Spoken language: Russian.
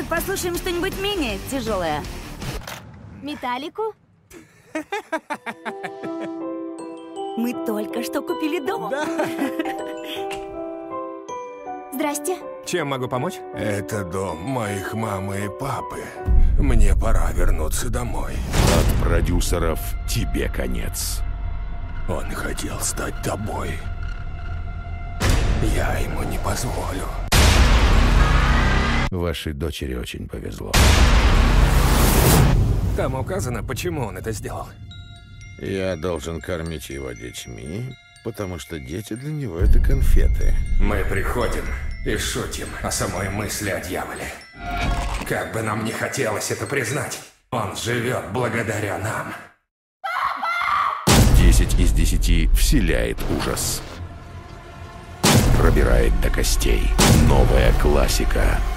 послушаем что-нибудь менее тяжелое? Металлику? Мы только что купили дом. Да. Здрасте. Чем могу помочь? Это дом моих мамы и папы. Мне пора вернуться домой. От продюсеров тебе конец. Он хотел стать тобой. Я ему не позволю. Вашей дочери очень повезло. Там указано, почему он это сделал. Я должен кормить его детьми, потому что дети для него — это конфеты. Мы приходим и шутим о самой мысли о дьяволе. Как бы нам не хотелось это признать, он живет благодаря нам. 10 из 10 вселяет ужас. Пробирает до костей. Новая классика.